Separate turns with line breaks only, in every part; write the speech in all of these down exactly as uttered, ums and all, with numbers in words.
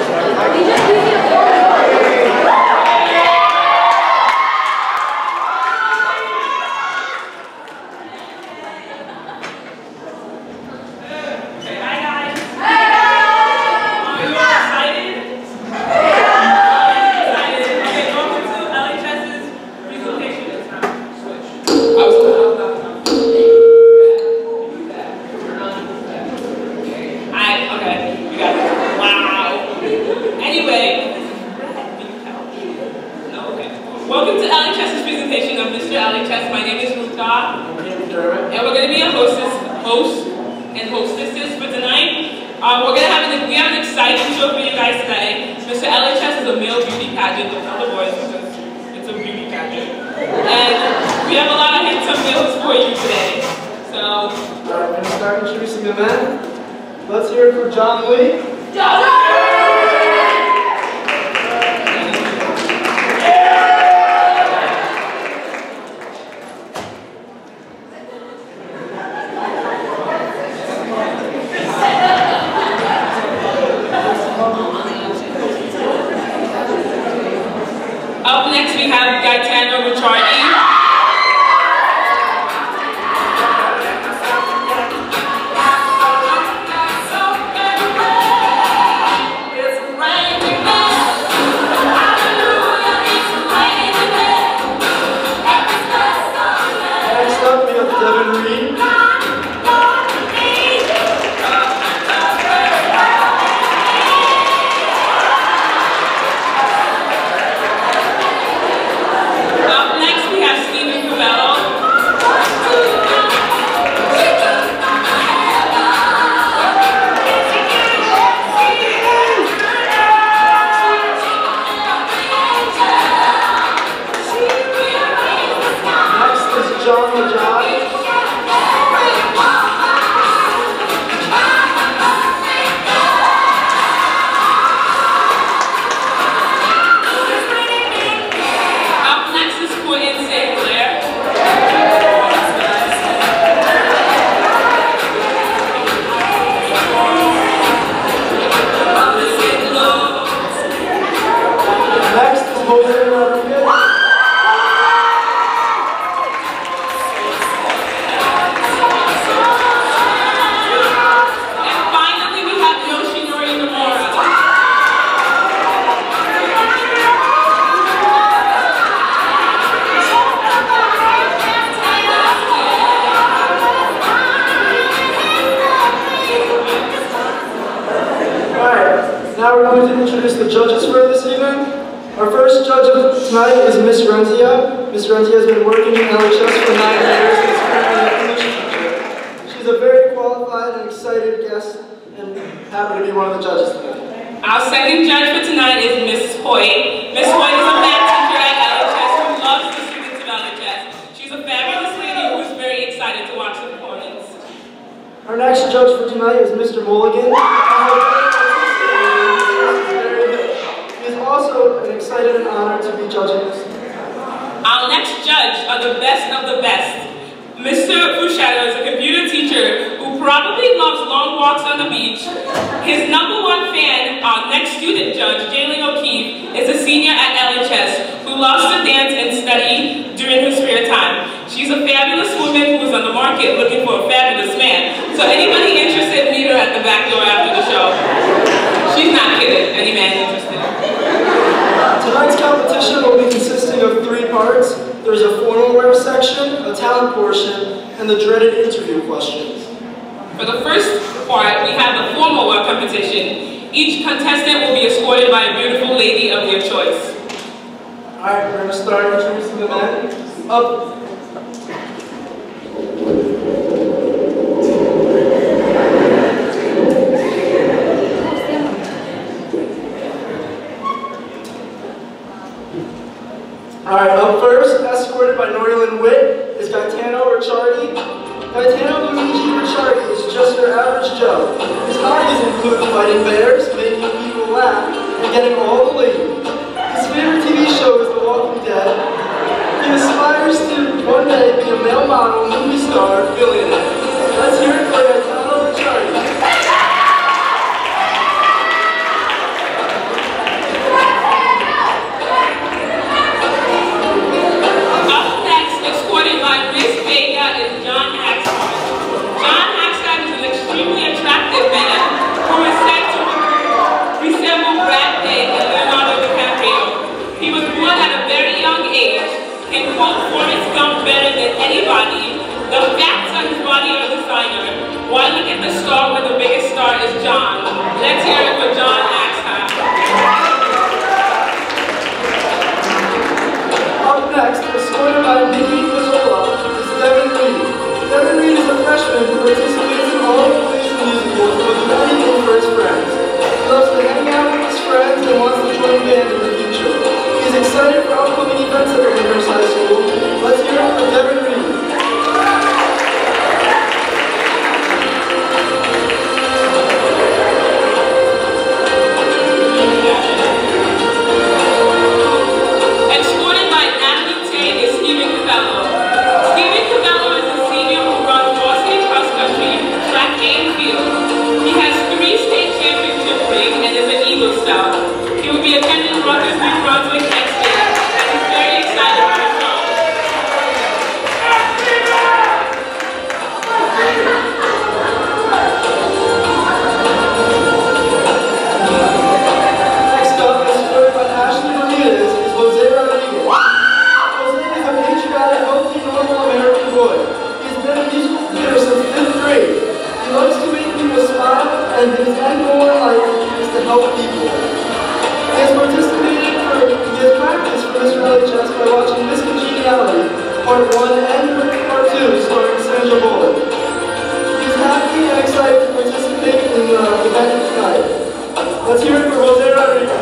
Welcome to L H S's presentation of Mister L H S. My name is Ruka, and we're going to be a hostess, host and hostesses for tonight. Um, we're going to have an, we have an exciting show for you guys today. Mister L H S is a male beauty pageant. Don't tell the boys because it's a beauty pageant. And we have a lot of handsome males for you today. So,
alright, we're going to start introducing the men. Let's hear it for John Lee.
John Lee! Up next we have Gaetano Ricciardi.
Next up we have Devin Reed. John Majai.
Up next is Quentin Saint Clair.
Next is Jose Rodriguez. Now we're going to introduce the judges for this evening. Our first judge of tonight is Miss Rentia. Miss Rentia has been working in L H S for nine years and is currently an English teacher. She's a very qualified and excited guest and happy to be one of the judges tonight.
Our second judge for tonight is Miss Hoyt. Miss Hoyt is a math teacher at L H S who loves the students of L H S. She's a fabulous lady who is very excited to watch the performance.
Our next judge for tonight is Mister Mulligan. Also an excited and honored to be judging this.
Our next judge are the best of the best. Mister Fushato is a computer teacher who probably loves long walks on the beach. His number one fan, our next student judge, Jalen O'Keefe, is a senior at L H S who loves to dance and study during her spare time. She's a fabulous woman who is on the market looking for a fabulous man. So anybody interested, meet her at the back door after the show. She's not kidding, any man interested.
Tonight's competition will be consisting of three parts. There's a formal wear section, a talent portion, and the dreaded interview questions.
For the first part, we have the formal wear competition. Each contestant will be escorted by a beautiful lady of their choice.
Alright, we're going to start introducing the men. Up. Alright, up first, escorted by Norlin Witt, is Gaetano Ricciardi. Gaetano Luigi Ricciardi is just your average Joe. His hobbies include fighting bears, making people laugh, and getting all the ladies. His favorite T V show is The Walking Dead. He aspires to one day be a male model, movie star, billionaire. Let's hear it for Gaetano Ricciardi. friends and wants to join band in the future. He's excited for upcoming events at Amherst High School. Let's hear it for Devin Reed.
Escorted by Natalie Tay is Stephen Cavello. Stephen Cavello is a senior who runs varsity cross country, track and field. He has three state championship rings and is an Eagle Scout. He will be attending Rutgers New Brunswick next year, and he's very excited for the show.
Next up, escorted by Ashley Ramirez, is Jose Rodriguez. Jose is a patriotic, healthy, normal American boy. He's been a musical theater since fifth grade. He loves to make people smile, and his end goal in life is to help people. He has participated for, he has practiced for Mister L H S by watching Miss Congeniality, Part one and Part two, starring Sandra Bullock. He's happy and excited to participate in the event tonight. Let's hear it for Jose Rodriguez.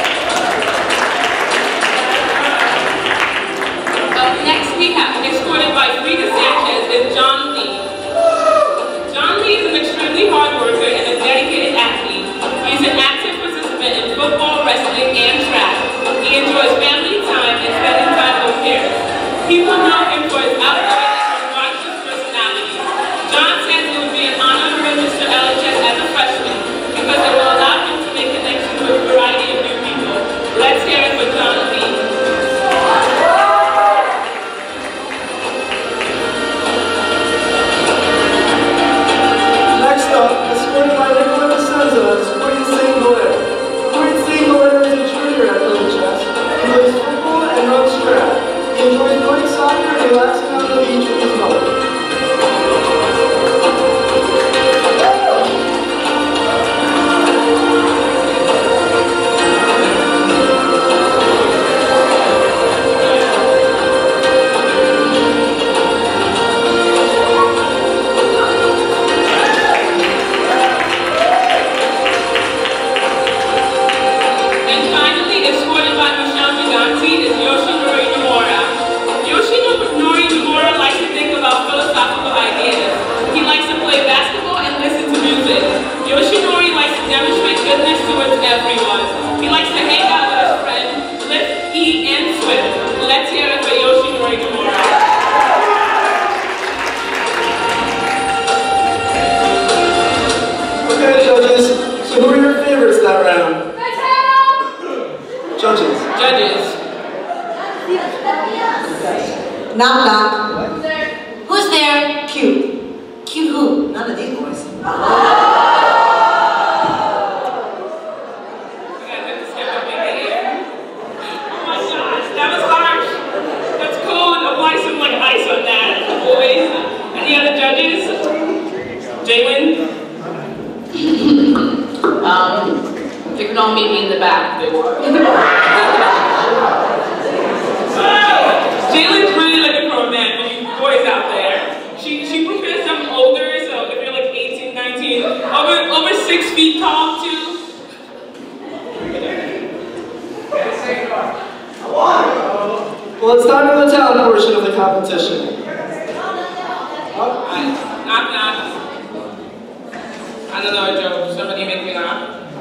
Up next we have, escorted by Frida Sanchez, is John Lee. John Lee is an extremely hard worker and a dedicated athlete. He's an active participant in football, wrestling, and track. He enjoys family time and spending time with parents. People know him for his outgoing and obnoxious personality. John says it would be an honor to win Mister L H S as a freshman because it will allow him to make connections with a variety of new people. Let's hear it for John Lee.
Next up, escorted by Nicola Vicenza, is Quinn Saint Hilaire. Quinn Saint Hilaire is a junior at L H S. He plays football and runs track. He enjoys playing soccer and relaxing on the beach with his mother.
And finally, escorted by Michelle Gigante, is Yoshinori Nomura. Yoshinori Nomura likes to think about philosophical ideas. He likes to play basketball and listen to music. Yoshinori likes to demonstrate goodness towards everyone. He likes to hang out with his friends, lift, eat, and swim. Let's hear it for Yoshinori Nomura.
Okay, judges, so who are your favorites that round? Judges.
Judges.
Knock knock.
Who's there?
Who's there? Cute. Cute who? None of these boys.
You guys have to step up in the air. Oh my gosh, that was harsh. That's cold. Apply some like ice on that, boys. Any other judges? Jalen?
Um, if you can all meet me in the back, they will.
Jalen's really looking for a man for you boys out there. She she prefers something older, so if you're like eighteen, nineteen, over over six feet tall too.
Well, it's time for the talent portion of the competition.
Alright, knock knock. I don't know a joke. Somebody make me laugh.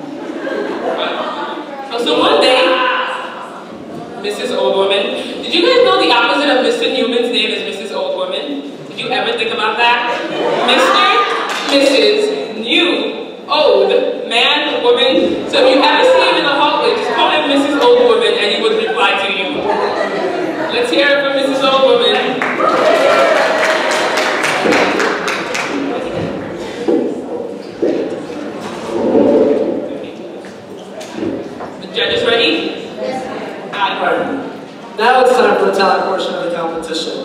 Oh, so one day, Missus Old Woman. Did you guys know the opposite of Mister Newman's name is Missus Old Woman? Did you ever think about that? Mister, Missus New, Old, Man, Woman. So if you ever see him in the hallway, just call him Missus Old Woman and he would reply to you. Let's hear it for Missus Old Woman. The judges ready? Yes.
Alright, now it's time for the talent portion of the competition.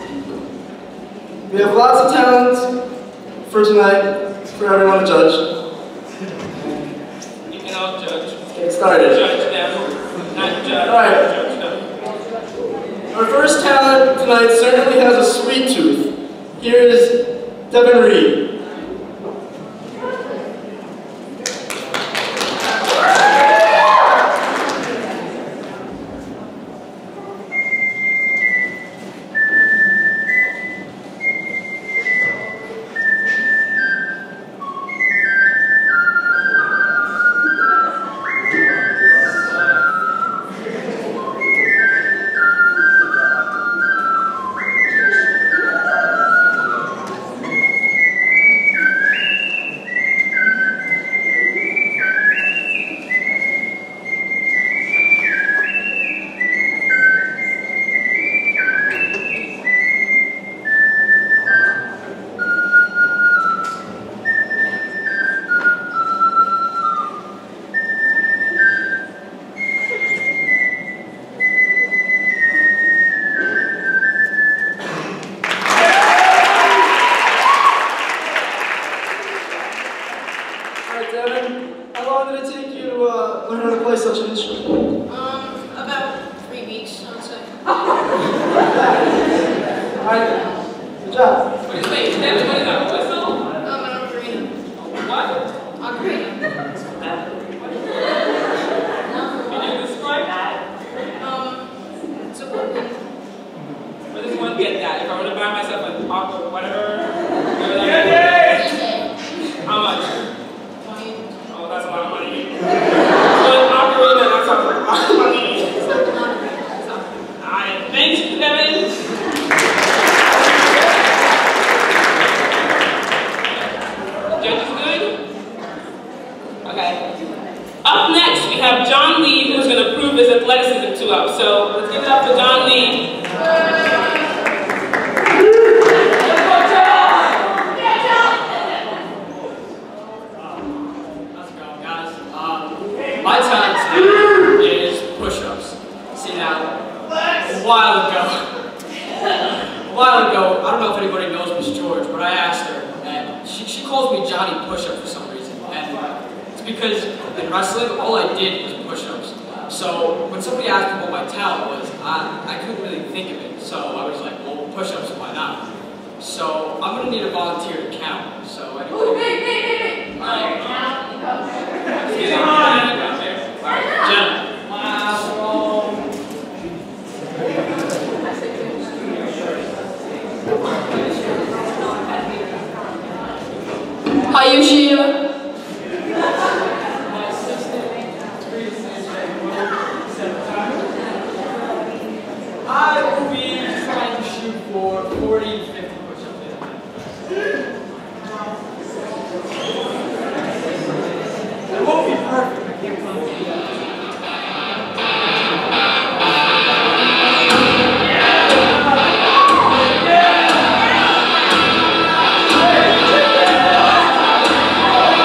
We have lots of talent for tonight, for everyone to judge.
You can all judge.
Get started.
Judge them. Not judge.
All right.
Judge them.
Our first talent tonight certainly has a sweet tooth. Here is Devin Reed. learn how to play such an instrument?
Um, about three weeks, I would say.
Alright, good job.
Wait, wait, David, what is that? Whistle?
Um, an ocarina.
What?
Ocarina.
Can you describe that?
Um, it's a woodwind.
Where does one get that? If I were to buy myself an aqua, whatever. How much?
twenty.
Oh, that's a lot of money. But ocarina, that's a lot of money. Alright, thanks, Devin. Judge is good? Okay. Up next, we have John Lee, who's going to prove his athleticism to us. So let's give it up for John Lee.
My talent today is push-ups. See now, a while ago, a while ago, I don't know if anybody knows Miss George, but I asked her, and she, she calls me Johnny Push-Up for some reason. And it's because in wrestling, all I did was push-ups. So when somebody asked me what my talent was, I, I couldn't really think of it. So I was like, well, push-ups, why not? So I'm going to need a volunteer to count. So anyway.
Ooh, hey, hey, hey, hey.
All right.
Are you sure?
I will be trying to shoot for forty to fifty push-ups. It won't be perfect. I can't promise you that.
Thank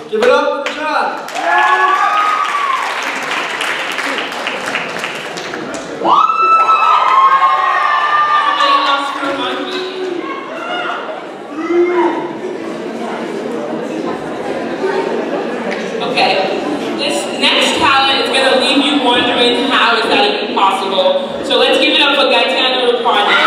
Give it up for John.
Everybody loves for a monkey. Okay, this next talent is going to leave you wondering how is that even possible. So let's give it up for Gaetano Riccardi.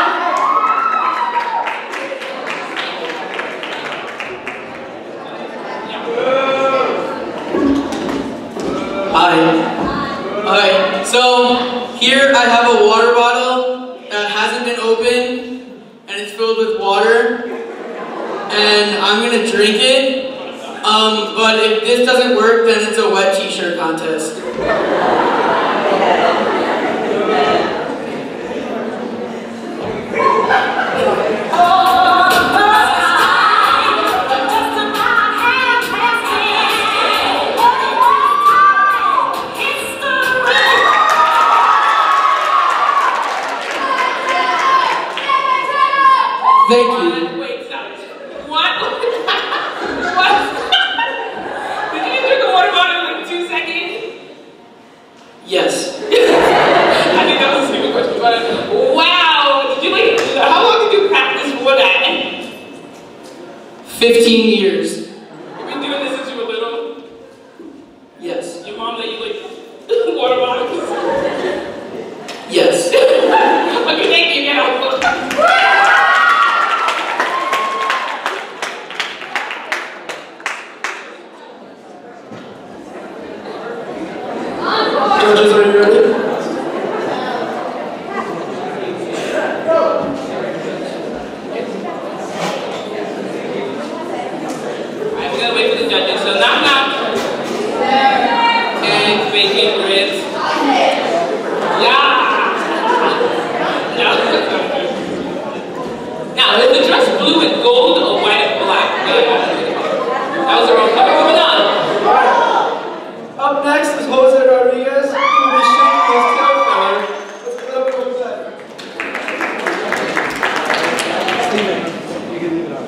Hi. Hi. So here I have a water bottle that hasn't been opened and it's filled with water. And I'm gonna drink it. Um, but if this doesn't work, then it's a wet t-shirt contest. Thank you.
Wait, stop. What? What? Did you drink a water bottle in like two seconds?
Yes.
I think that was a stupid question, but wow! Did you like, how long did you practice for that?
Fifteen years.
You've been doing this since you were little?
Yes.
Your mom let you like water bottles?
Yes.
Okay, thank you, get out.
Judges, are you ready?
Alright, we're gonna wait for the judges. So knock knock. Eggs, bacon, grits. Yeah. No. Now, is the dress blue and gold or white and black? That was the wrong color. Moving on.
Alright. Up next is Jose Rodriguez, who will be shaking his tail feather. Let's give it up for Jose. Steven, you can leave it up.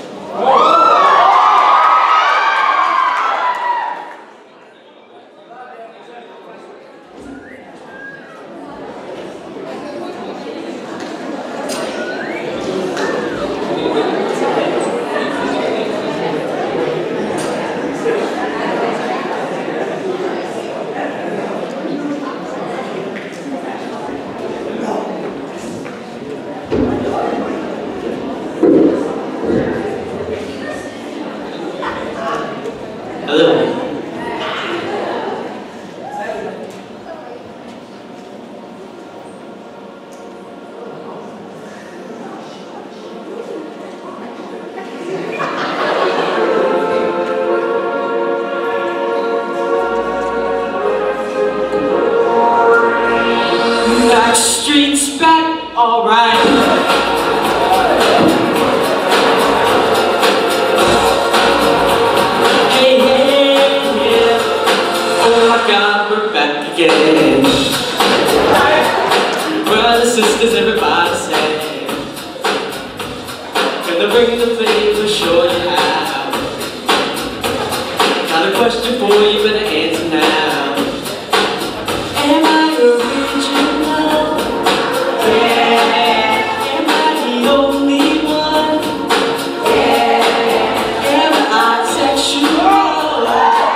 Hello. Back streets back, alright. Hey, hey, yeah. Oh my God, we're back again. Brothers, sisters, everybody say, gonna bring the flavor, show you how. Got a question for you, better answer now. Am I original? Yeah. Am I the only one? Yeah. Am I sexual?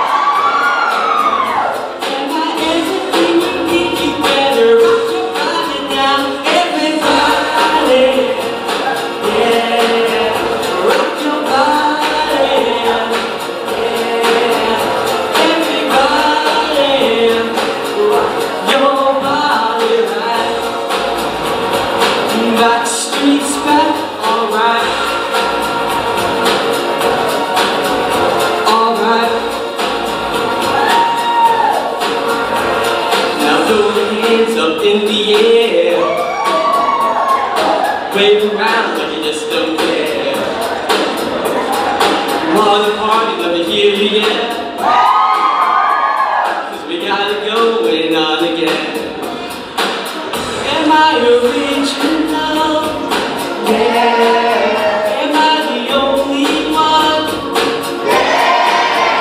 Am I everything you need? You better rock your body now, everybody. Yeah. Rock your body. Yeah. Everybody. Rock your body right. Back streets back, alright. Alright. Now throw your hands up in the air. Wave around like you just don't care. Wanna party, let me hear you yell. Cause we got it going on again. Am I original? Yeah. Am I the only one? Yeah.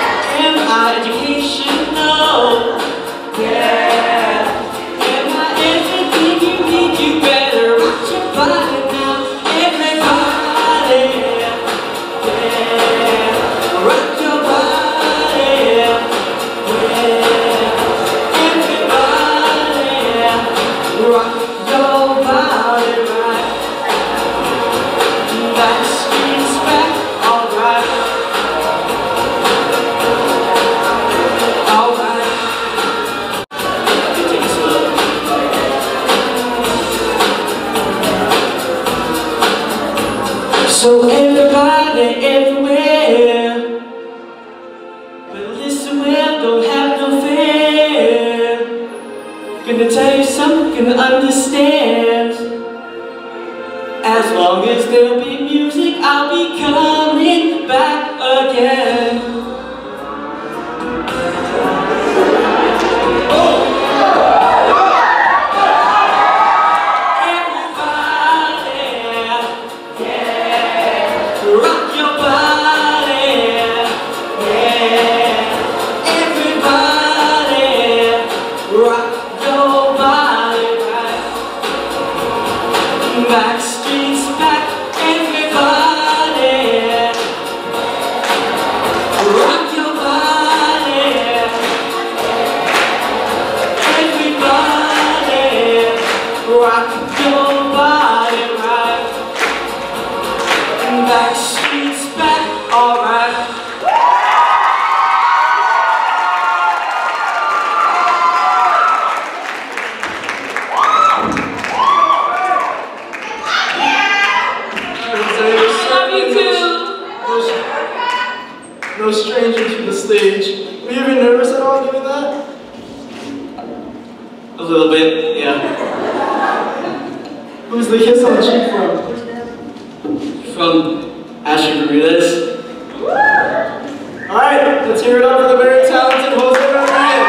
gonna tell you something to understand. As long as there'll be music, I'll be coming back again. Backstreet's back, everybody. Rock your body. Everybody. Rock your body right. Backstreet's back, alright. No stranger to the stage. Were you even nervous at all doing that? A little bit, yeah. Who's the kiss on the cheek from? From Asher Bermudez. Alright, let's hear it up for the very talented Jose Rodriguez.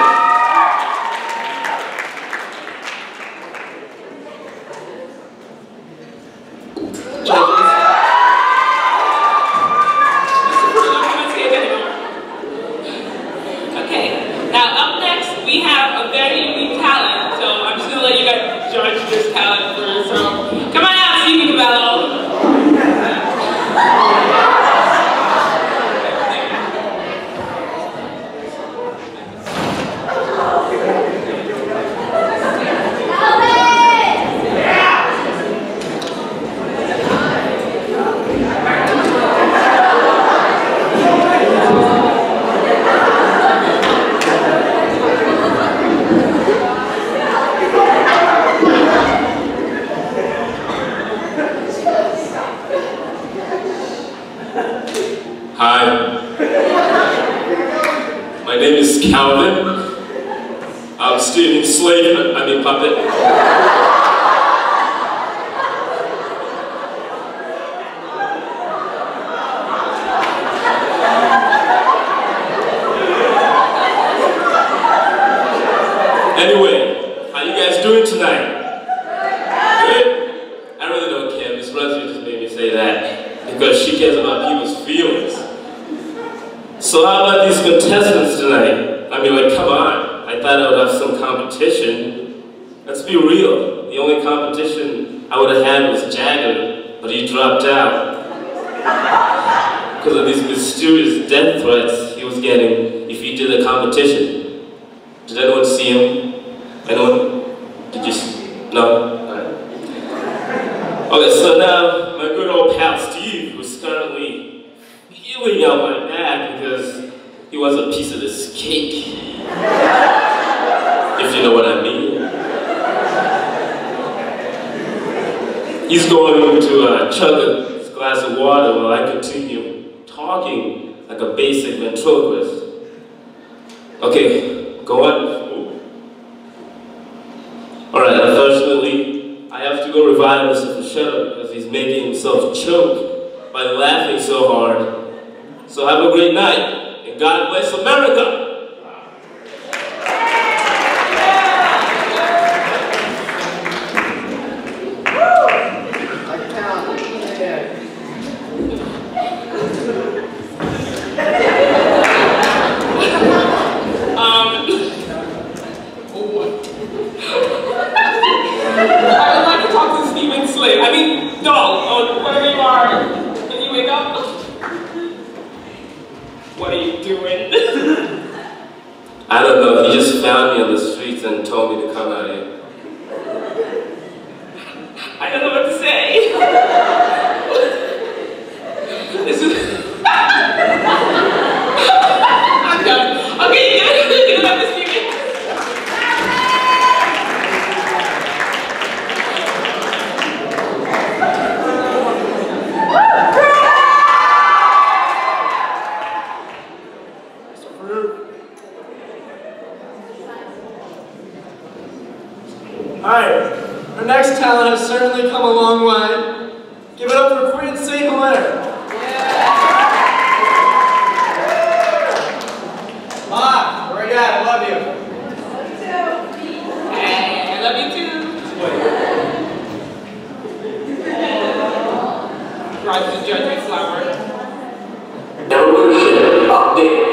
Hi, my name is Calvin. I'm Stephen Slade, I mean puppet. Anyway, how you guys doing tonight? Good? I really don't care, Miss Rosie just made me say that because she cares about people's feelings. So how about these contestants tonight? I mean, like, come on. I thought I would have some competition. Let's be real. The only competition I would have had was Jagger, but he dropped out. Because of these mysterious death threats he was getting if he did a competition. Did anyone see him? Anyone? Did you see? No? Alright. Okay, so now, my good old pal Steve, who's currently feeling out my back because he was a piece of this cake. If you know what I mean. He's going to uh, chug a glass of water while I continue talking like a basic ventriloquist. Okay, go on. Alright, unfortunately, I have to go revive Mister Frusciante because he's making himself choke by laughing so hard. So have a great night, and God bless America!
I mean, doll, or whatever you are. Can you wake up? What are you doing?
I don't know, he just found me on the streets and told me to come out here.
I don't know what to say. This is... I'm done. Okay, you don't have to see me.
Alright, our next talent has certainly come a long way. Give it up for Queen Saint Hilaire.
Ma, where are you at? I love you.
Hey, I love you too. Rises the judgment flower.
Evolution update.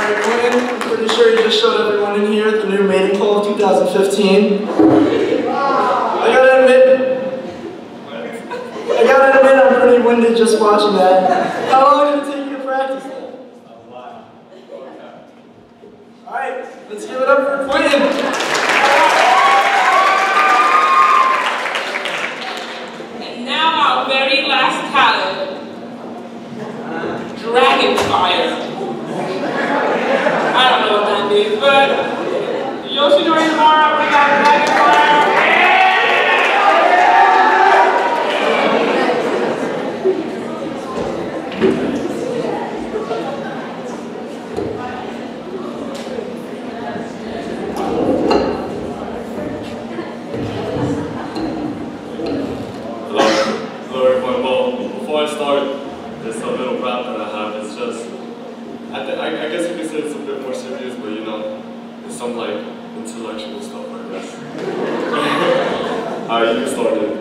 Alright, Quinn, I'm pretty sure you just showed everyone in here the new mating call of two thousand fifteen. I gotta admit, I gotta admit I'm pretty winded just watching that. How long did it take you to practice that? Alright, let's give it up for Quinn.
Our very last talent, Dragon Fire. I don't know what that means, but Yoshinori tomorrow, we got Dragon Fire.
Before I start, there's a little rap that I have. It's just, I, th I, I guess you could say it's a bit more serious, but you know, it's some like intellectual stuff, I guess. Alright, you start it.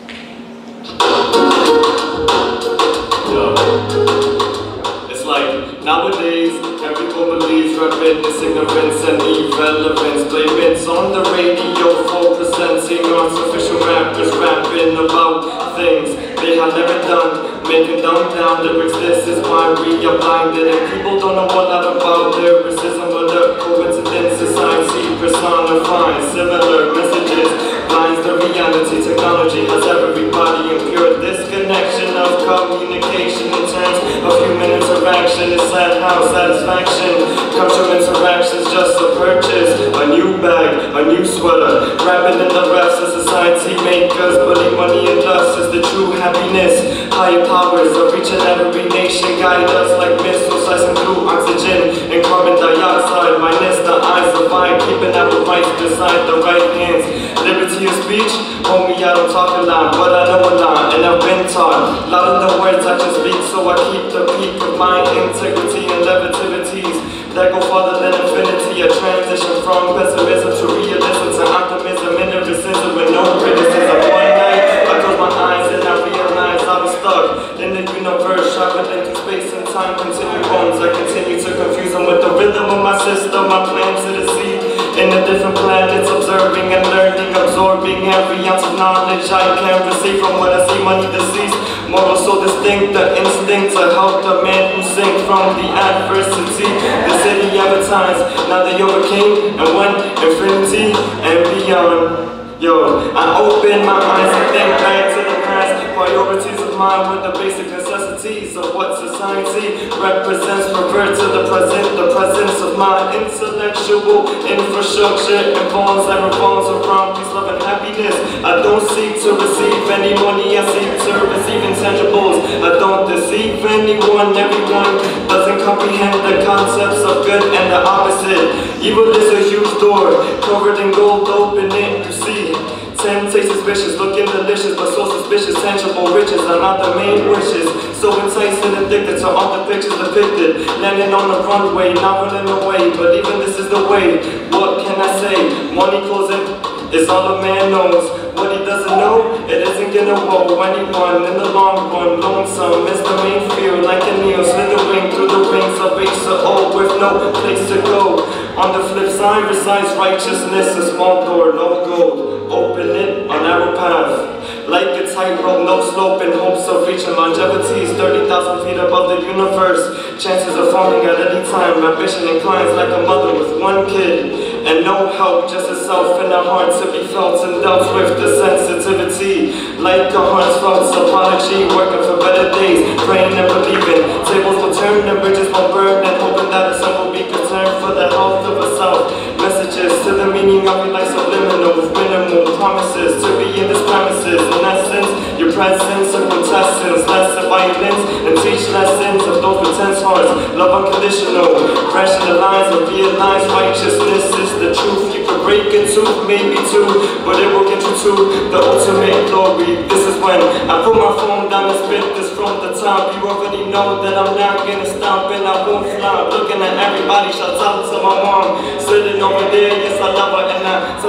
Yeah. It's like, nowadays, everyone believes rapping is ignorance and irrelevance. Play bits on the radio for presenting artificial rappers rapping about things they have never done, making dumb down lyrics. This is why we are blinded, and people don't know a lot about lyricism, but the coincidences I see personifying similar messages. Blinds the reality, technology has everybody impure. Disconnection of communication in terms of human interaction. It's sad how satisfaction comes from interactions just to purchase a new bag, a new sweater. Rapping in the rest of society make us believe money and lust is the true happiness. Higher powers of each and every nation guide us like missiles, slicing through oxygen and carbon dioxide. Minus the eyes of fire, keeping our rights beside the right hands. Liberty of speech, homie, I don't talk a lot, but I know a lot, and I've been taught. Loud in the words I can speak, so I keep the peak of my integrity and levitivities that go farther than infinity. A transition from pessimism to realism to optimism and lyricism with no criticism. One night, I closed my eyes and I realized I was stuck in the universe, traveling through space and time continuums. I continue to confuse them with the rhythm of my system. I plan to the sea in the different planets, observing and learning, absorbing every ounce of knowledge I can receive from what I see. Money deceased, moral so distinct, the instinct to help the man who sink from the adversity. The city advertised, now they overcame and went infinity and beyond. Yo, I open my eyes and think back to the past. Priorities of mine with the basic necessities of what society represents. Revert to the present, the presence of my intellectual infrastructure involves and revolves around peace, love, and happiness. I don't seek to receive any money, I seek to receive intangibles. I don't deceive anyone, everyone doesn't comprehend the concepts of good and the opposite. Evil is a huge door, covered in gold, open it, you see. Ten taste suspicious, looking delicious, but so suspicious. Tangible riches are not the main wishes. So enticing, addicted to all the pictures depicted. Landing on the runway, not running away, but even this is the way. What can I say? Money closing is all a man knows. What he doesn't know, it isn't gonna woe anyone in the long run. Lonesome is the main fear, like a needle slithering through the rings of H to O with no place to go. On the flip side resides righteousness, a small door, no gold. Open it, a narrow path. Like a tightrope, no slope, in hopes of reaching longevity is thirty thousand feet above the universe. Chances of falling at any time. Ambition inclines like a mother with one kid and no help, just herself and a heart to be felt and dealt with the sensitivity. Like a heartfelt apology, working for better days, praying and believing. Tables will turn and bridges will burn, and hoping that the sun will be concerned for the health of herself. Messages to the meaning of your life subliminal with minimal promises to be in this premises. In essence, your presence of quintessence, less of violence and teach lessons of those with tense hearts. Love unconditional, rationalize and realize righteousness is the truth. You could break into maybe two, but it will get you to the ultimate glory. This is when I put my phone down and spit this from the top. You already know that I'm not gonna stop and I won't flop. Looking at everybody, shout out to my mom sitting over there. Yes, I love her and I tell everybody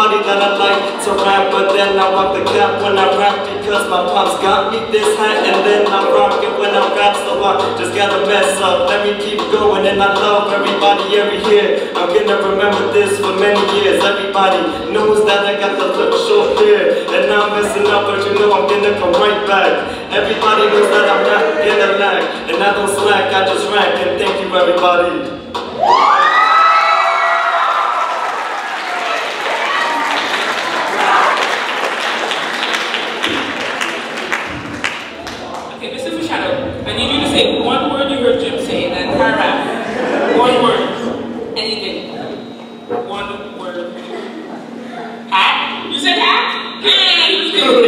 everybody that I like to rap, but then I rock the cap when I rap because my pops got me this hat, and then I rock it when I rap, so I just gotta mess up. Let me keep going, and I love everybody every year. I'm gonna remember this for many years. Everybody knows that I got the little short hair, and I'm messing up, but you know I'm gonna come right back. Everybody knows that I'm not gonna lag, and I don't slack, I just rank, and thank you everybody.
Okay, Mister Foreshadow, I need you to say one word you heard Jim say, and then her rap. One word. Anything. One word. Hat? You said hat? Yeah, you did.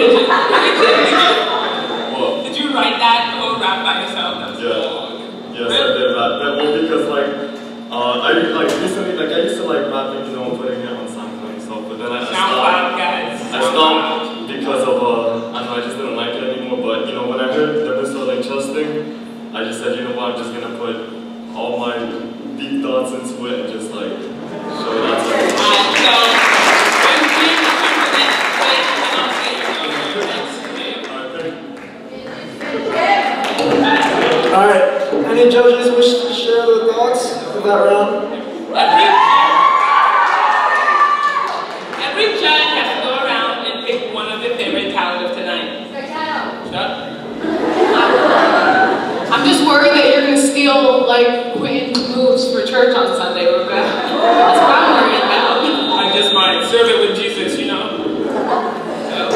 Did you write that whole rap by yourself? That was
Yeah.
long.
Yes, I did rap that one because like uh, I like recently like I used to like rapping, you know, putting it on SoundCloud and stuff, but then I, I
SoundCloud,
stopped.
guys.
I stopped because of uh I don't know, I just didn't like it anymore. But you know, when I heard the Mister Lane Trust thing, I just said, you know what, I'm just gonna put all my deep thoughts into it and just like show it out to everyone.
Alright, so when Jim comes to that place, I'll say your
Alright, any judges wish to share their thoughts of that round?
Every, every judge has to go around and pick one of their favorite talent of tonight. Shut.
I'm just worried that you're gonna steal like Quentin's moves for church on Sunday, Ruka. That's what I'm worried about.
I just might serve it with Jesus, you know? So,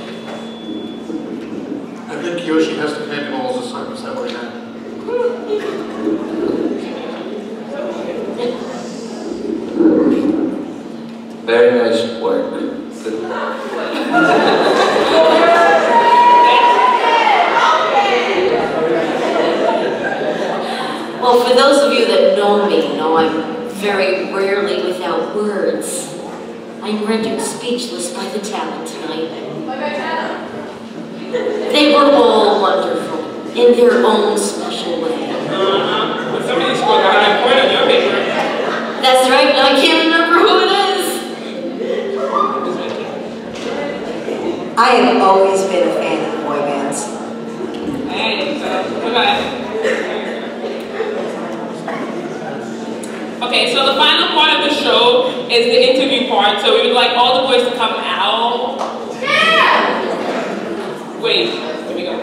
I think Kiyoshi has to handle all his assignments that way now.
Very nice work. Good.
Well, for those of you that know me, know I'm very rarely without words. I'm rendered speechless by the talent tonight. They were all wonderful in their own special way.
uh-huh. But somebody spoke out that point on your paper.
That's right, and I can't remember who it is.
I have always been a fan of boy bands.
Hey, so, goodbye. Okay, so the final part of the show is the interview part, so we would like all the boys to come out. Yeah! Wait, here we go.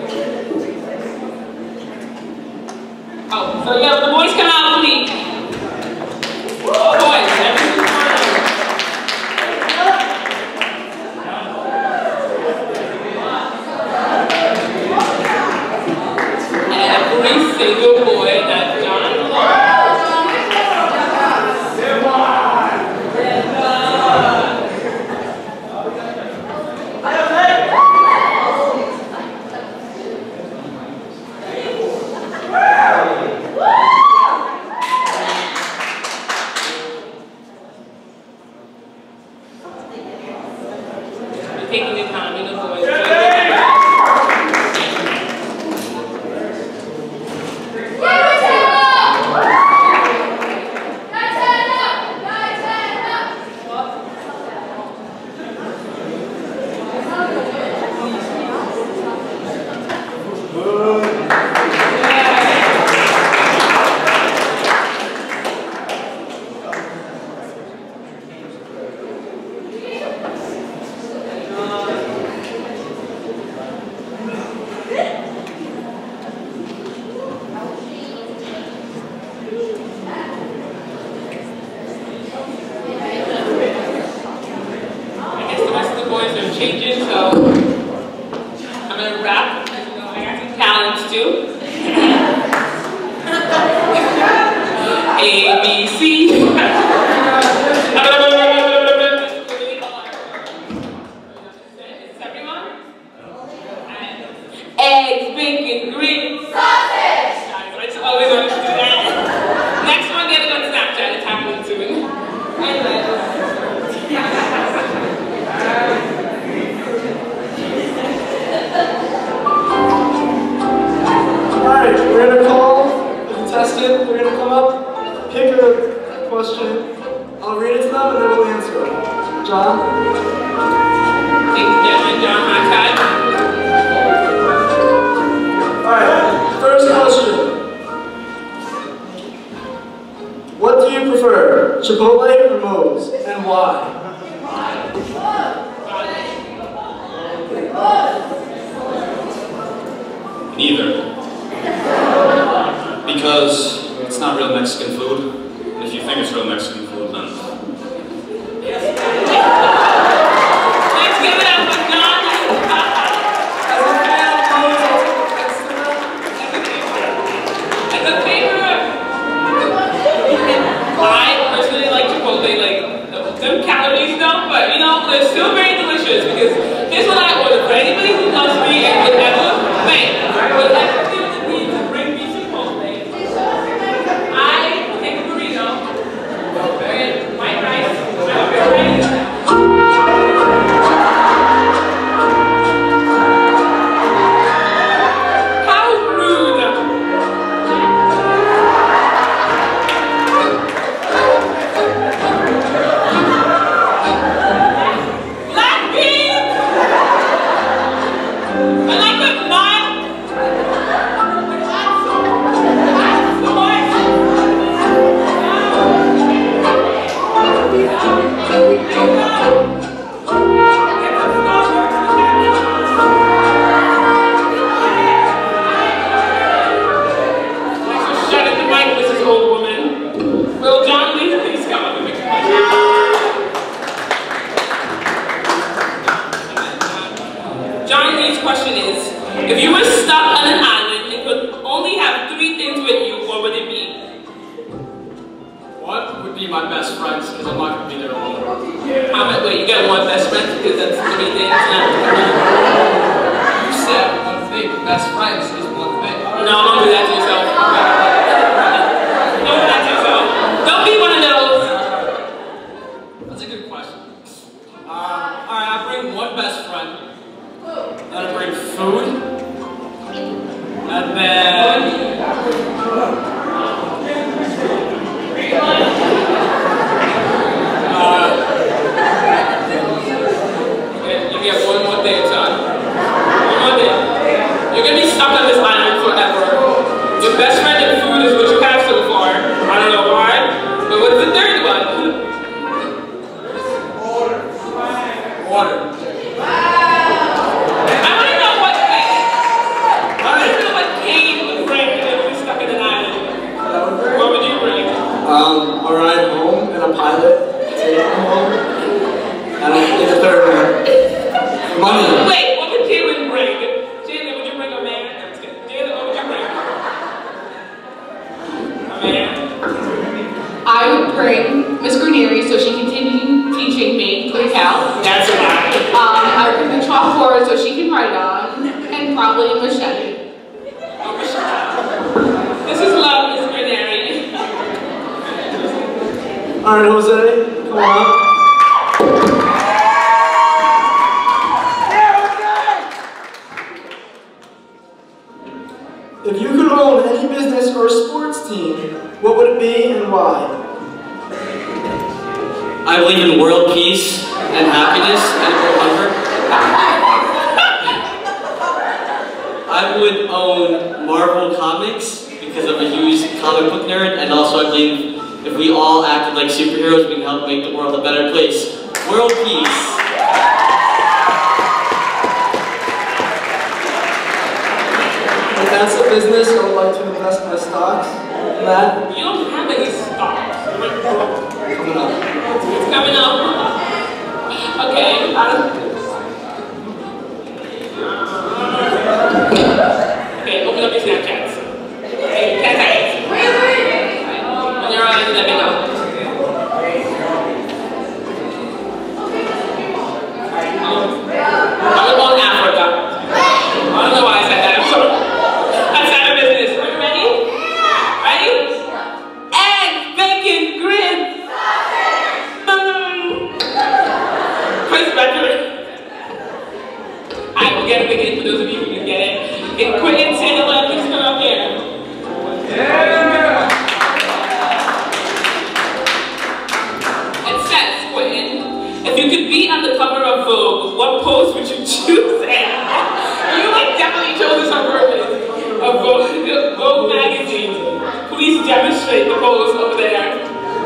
Oh, so yeah, the boys come out, please. Oh, boys, everything's fine. Every single boy that John loves. Taking the time, you know, boys. Changing, so I'm gonna rap. You know, I got some talents too. A, B, C. Is everyone? Eggs, bacon, grits. Sausage! I just always wanted to do that. Next one, get it on Snapchat. It's happening soon.
Alright, we're gonna call the contestant. We're gonna come up, pick a question, I'll read it to them and then we'll answer it. John?
Thank you, gentlemen. John Hightide.
Alright, first question. What do you prefer, Chipotle or Moe's, and why?
Neither. Because it's not real Mexican food. And if you think it's real Mexican food, then...
Let's give it up for John. As a favor, I personally like Chipotle, like, them calories though, but you know, they're still very delicious because here's what I order for anybody who loves me and would ever, wait, would ever feel the need to bring me Chipotle. I take a burrito, and white rice, white rice. How rude! Black beans! I like it mild. Shut it the mic, Missus Old Woman. Will John Lee please come up and make a question? John Lee's question is, if you were stuck on an island and could only have three things with you, what would it be?
What would be my best friends? Because I'm not going to be there alone.
How about, wait, you got one best friend? Because that's three things now.
You said one thing. Best friends is one thing.
No, don't do that to yourself. Don't do that to yourself. Don't be one of those.
That's a good question. Uh, Alright, I'll bring one best friend. That'll bring food. And then... Uh,
You get one more day, son. One more day. You're gonna be stuck on this island forever. Your best friend and food is what you have so far. I don't know why, but what's the third one?
water.
I want to know what came. I want to know what came would bring if we were stuck in an island. What would you bring?
Um, a ride home and a pilot to take me home. And I think the third one. Money.
Wait, what would Jalen bring? Jalen, would you bring a man? I'm just kidding. Jalen, what would you bring? A man?
I would bring Miss Granieri so she can continue teaching me ClickCal.
That's a lot.
Um, I would bring the chalkboard so she can write on, and probably a machete.
Oh, Michelle. This is love, Miss Granieri.
All right, Jose, come on up. If you could own any business or sports team, what would it be and why?
I believe in world peace and happiness and comfort. I would own Marvel Comics because I'm a huge comic book nerd, and also I believe if we all acted like superheroes, we can help make the world a better place. World peace.
If that's a business, I would like to invest my stocks in that.
You don't have any stocks.
Coming up.
It's coming up. Okay. Um, okay, open up your Snapchats. Okay, ten seconds. When you're ready, let me know. I would want Africa. I don't know why I said that. I'm sorry. That's out of business. Are you ready? Ready? Egg, bacon, grits. Chris Becker. I will get a big hit for those of you who can get it. And Quentin Sandler, please come up here. Yeah. what pose would you choose? And you like definitely chose this on purpose. A Vogue, Vogue magazine. Please demonstrate the pose over there.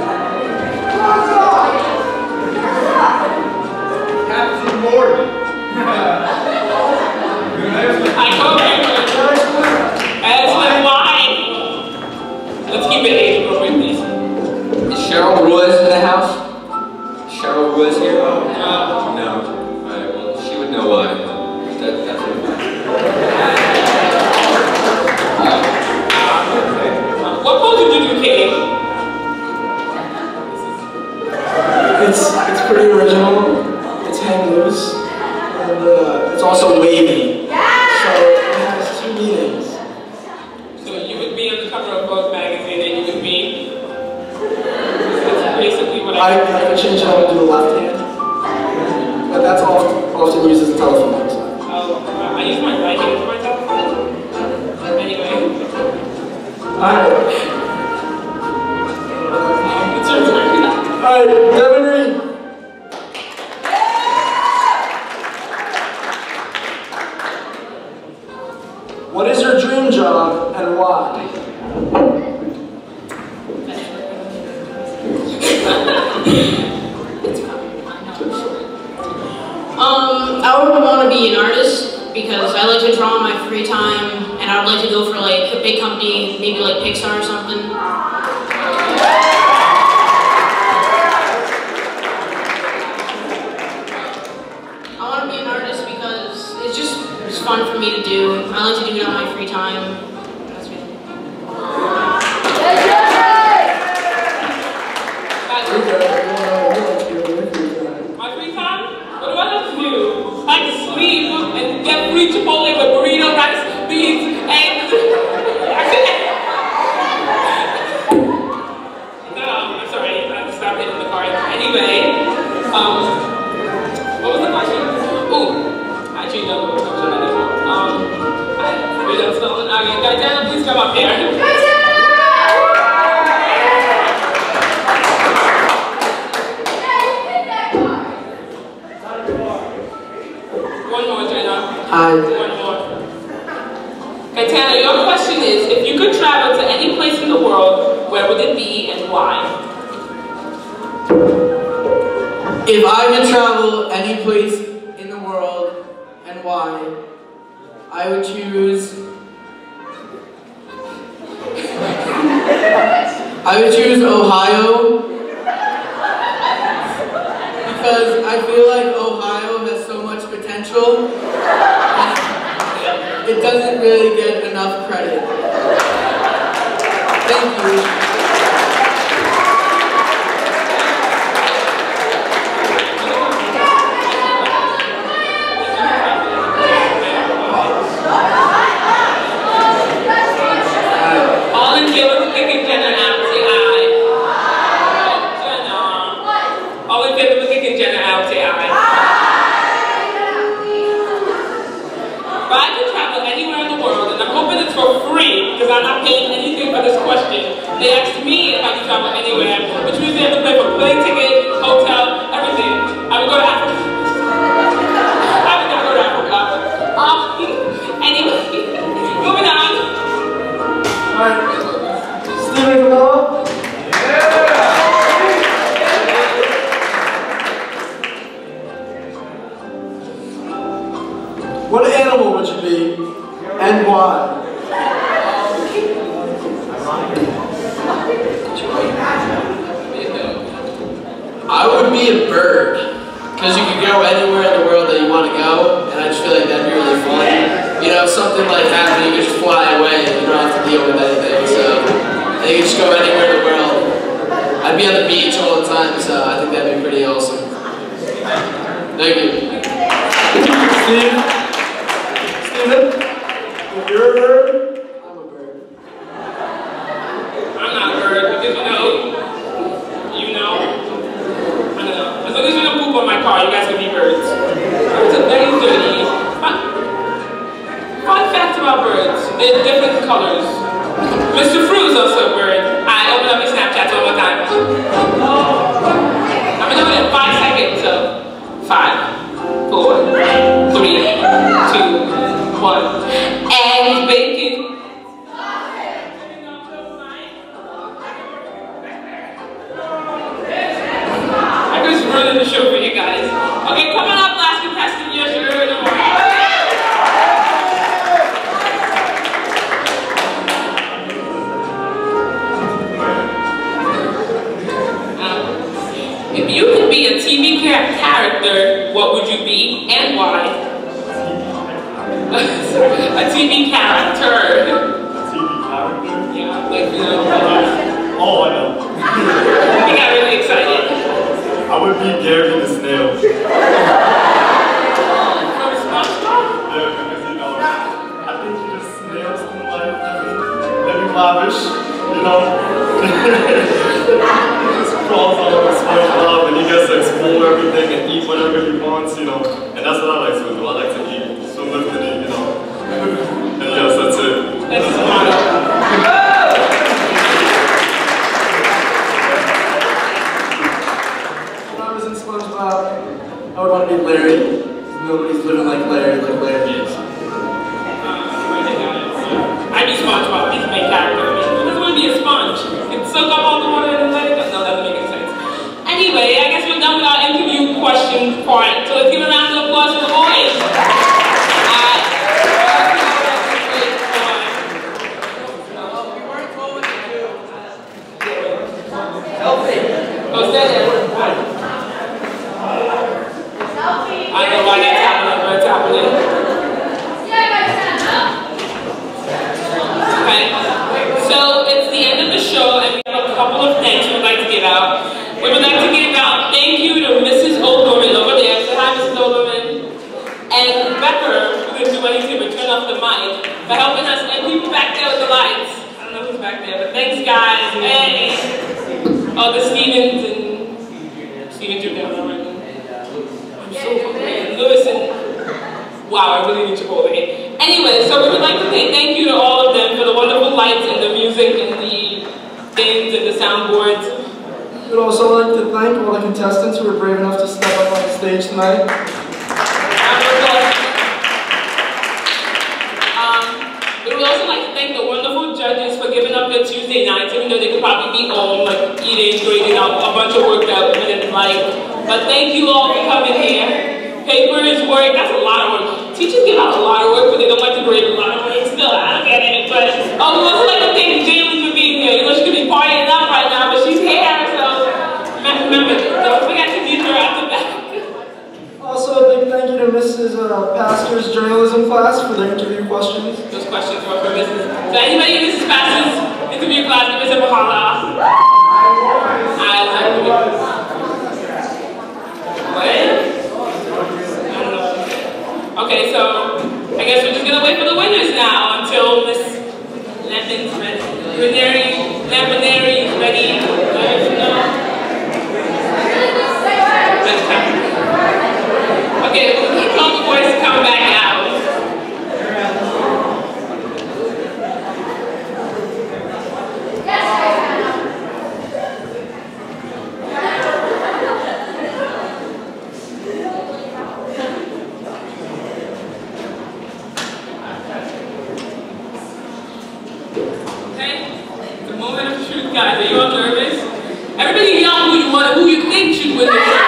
Captain Morgan.
I hope you as why. Let's keep it age appropriate, please.
Is Cheryl Ruiz in the house? Is Cheryl Ruiz here?
No.
No. Alright, well, she would know why. That, that's what
uh, What pose did you do, Kate?
It's, it's pretty original. It's hang loose. And uh, it's also wavy. So it has two meanings.
So you would be on the cover of Vogue magazine and you would be... That's basically what I...
I, I could change it up and do the left hand. But that's often, often used as a telephone. So.
Oh, I use my right hand for my telephone. Anyway.
Alright.
It's your turn.
Alright, Devin Green. What is your dream job and why?
Um, I would want to be an artist because I like to draw in my free time, and I would like to go for like a big company, maybe like Pixar or something. I want to be an artist because it's just it's fun for me to do. I like to do it on my free time. That's me.
My free time? What do I like to do? I like to sleep and get free Chipotle with burrito, rice, beans, eggs. No, I'm sorry. I have to stop hitting the cards. Anyway, um, what was the question? Ooh, I actually don't know what the question anymore. Um, I wait, I'm still in. Okay, Gaetano, please come up here.
Hi.
One more. Gaetano, your question is, if you could travel to any place in the world, where would it be and why?
If I could travel any place in the world and why, I would choose... I would choose Ohio. Because I feel like Ohio has so much potential. It doesn't really get enough credit. Thank you.
All in favor of kicking Jenna out, say aye. Jenna. All in favor of kicking Jenna out, say aye. But I can travel anywhere in the world, and I'm hoping it's for free, because I'm not paying anything for this question. They asked me if I could travel anywhere, which means they have to pay for plane ticket, hotel, everything. I would go to Africa. I would never go to Africa. Um, anyway, moving on.
Alright. Stephen Camillo. What animal would you be and why?
I would be a bird. Because you can go anywhere in the world that you want to go, and I just feel like that'd be really fun. You know, if something like happened, you can just fly away and you don't have to deal with anything. So, and you can just go anywhere in the world. I'd be on the beach all the time, so I think that'd be pretty awesome. Thank you.
Steve? Steven? If you're a bird, I'm a bird.
I'm not a bird, because you know, you know, I don't know. As long as you don't poop on my car, you guys can be birds. Birds are very dirty. Fun, fun fact about birds, they're different colors. Mister Fruit is also a bird. I open up your Snapchat one more time. I'm gonna do it in five seconds, so five, four, the show for you guys. Okay, coming up, last contestant, yes, you're in the morning. If you could be a T V character, what would you be and why? A T V character.
A T V character?
Yeah, like, you know.
Oh, I know.
We got really excited.
I would be Gary the Snail.
From SpongeBob?
Yeah, because, you know, I think he just snails through life. Very lavish, you know. Crawls all over SpongeBob and he gets to explore everything and eat whatever he wants, you know. And that's what I like to do. I like to eat, swim lift and eat, you know. And yes, that's it.
That's his motto.
When I was in SpongeBob, I would want to be Larry. Nobody's living like Larry, like Larry is.
I'd be SpongeBob. He's the main character. Who doesn't want to be a sponge? Can soak up all the water and then let it go. No, that doesn't make any sense. Anyway, I guess we're done with our interview question part. So let's give a round of applause for the boys. Uh, Go stand there. I don't know why that's happening, but it's happening. Okay. So it's the end of the show, and we have a couple of thanks we'd like to give out. We would like to give out thank you to Missus Oldorman over there. Say hi, Missus Oldorman. And Becker, who didn't do anything but turn off the mic, for helping us, and people back there with the lights. I don't know who's back there, but thanks, guys. Hey. Oh, the Stevens and Steven Junior I'm so hungry. Lewis and wow, I really need Chipotle. Anyway, so we would like to say thank you to all of them for the wonderful lights and the music and the things and the soundboards.
We'd also like to thank all the contestants who were brave enough to step up on the stage tonight.
Um, we would also like to thank the wonderful judges for giving up their Tuesday nights, even though they could probably be home, like eating, grading out a bunch of work that we didn't like. But thank you all for coming here. Papers, work, that's a lot of work. Teachers give out a lot of work, but they don't like to grade a lot of work. Still, I don't get it. But oh, we also like to thank Jalen for being here. You know, she could be partying up right now, but she's here, so remember, don't forget to meet her at the back.
Also, a big thank you to Missus Uh, Pastor's journalism class for their interview questions.
Those questions were for Missus So anybody in Missus Pastor's interview class, give us a holla. I like it. What? I don't know. Okay, so I guess we're just gonna wait for the winners now until Miss Lemon's ready. Lemonary, Lemonary is ready. Let us know. Okay, we'll tell the boys to come back out. Guys, are you all nervous? Everybody yell who you want, who you think should win the show.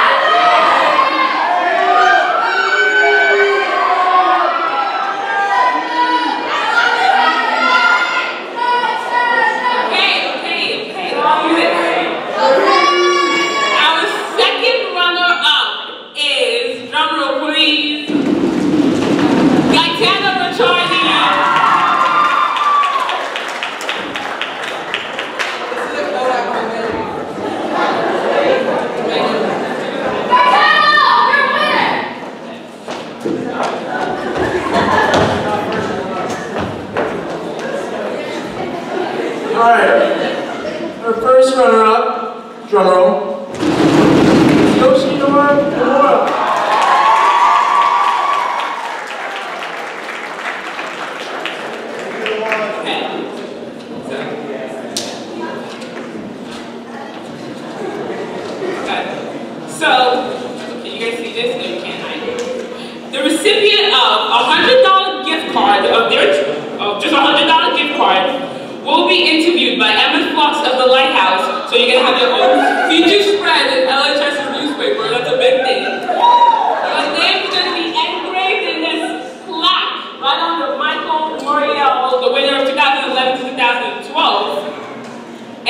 Okay, okay, okay. Our second runner-up is, drumroll please, Gaetano Ricciardi.
Alright, our first runner-up, drum roll, Yoshinori Nomura.
So, can you guys see this? No, you can't hide. The recipient of a one hundred dollar gift card, of their, of just a one hundred dollar gift card, will be interviewed by Emma Fox of the Lighthouse. So you're going to have your own feature spread in L H S's newspaper. That's a big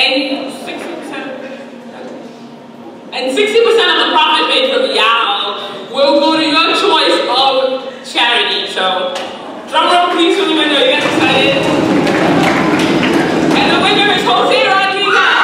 And sixty percent and sixty percent of the profit made from Yao will go to your choice of charity. So, drum roll please for the winner. You guys excited? And the winner is Jose Rodriguez.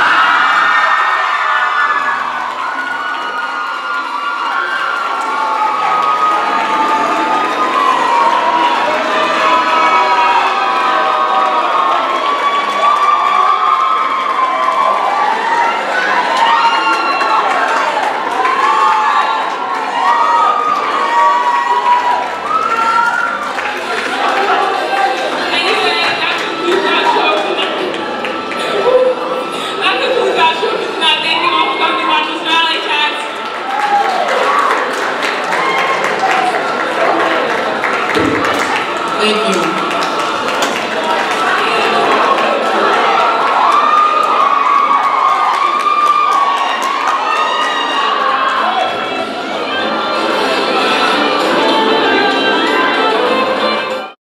Thank you.